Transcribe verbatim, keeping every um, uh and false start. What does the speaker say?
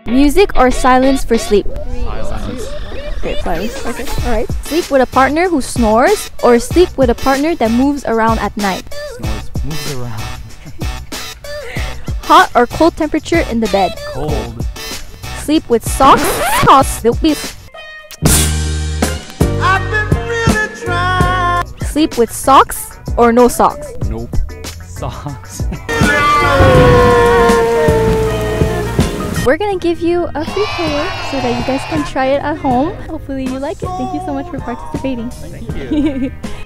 Music or silence for sleep? Silence. Okay, silence. Okay, alright. Sleep with a partner who snores or sleep with a partner that moves around at night? Snores. Moves around. Hot or cold temperature in the bed? Cold. Sleep with socks? Socks. They'll be- I've been really trying. Sleep with socks or no socks? Nope. Socks. We're gonna give you a free tour so that you guys can try it at home. Hopefully you like it. Thank you so much for participating. Thank you.